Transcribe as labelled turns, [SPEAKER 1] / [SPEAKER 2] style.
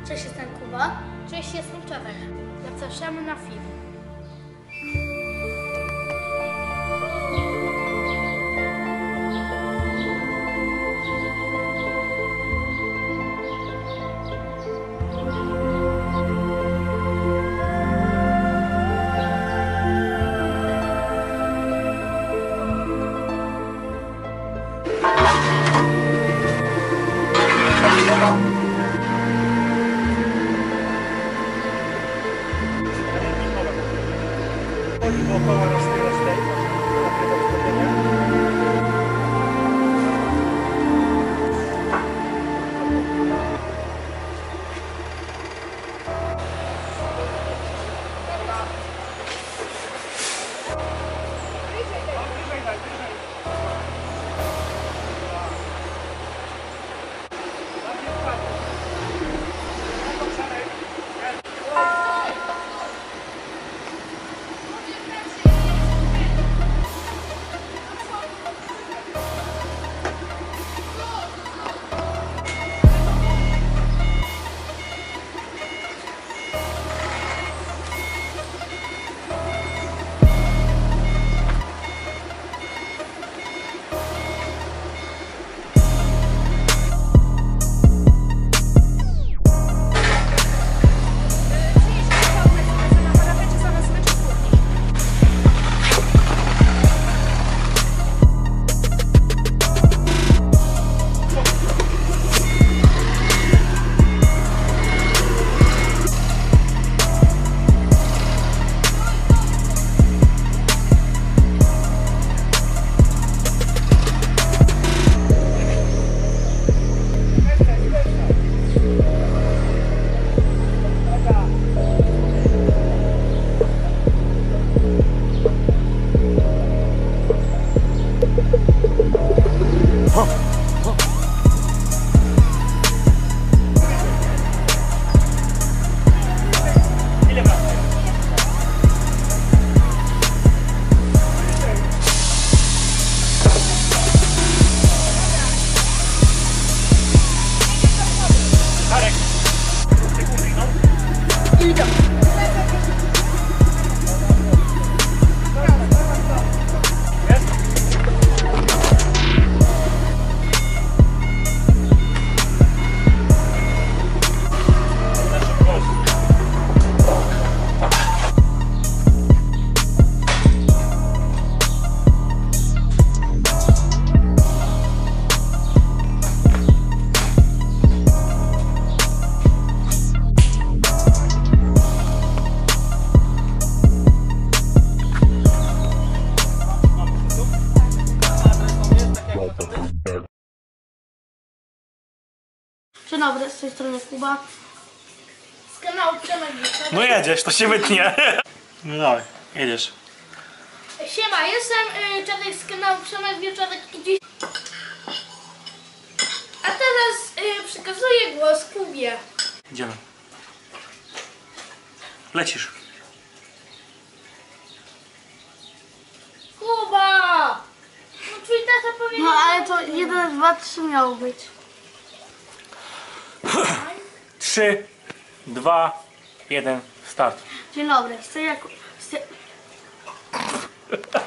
[SPEAKER 1] Cześć, jestem Kuba. Cześć, jestem Czarek. Zapraszamy na film.
[SPEAKER 2] Dookoła rozstej,
[SPEAKER 1] Dzień dobry, z tej strony Kuba. Z kanału Przemek Wieczorek.
[SPEAKER 2] No jedziesz, to się wytnie. No dawaj, jedziesz.
[SPEAKER 1] Siema, jestem Czarek z kanału Przemek Wieczorek i dziś... A teraz przekazuję głos Kubie.
[SPEAKER 2] Idziemy. Lecisz.
[SPEAKER 1] Kuba! No twój tata powiedział...
[SPEAKER 3] No ale to 1, 2, 3 miało być.
[SPEAKER 2] 3, 2, 1, start.
[SPEAKER 3] Dzień dobry,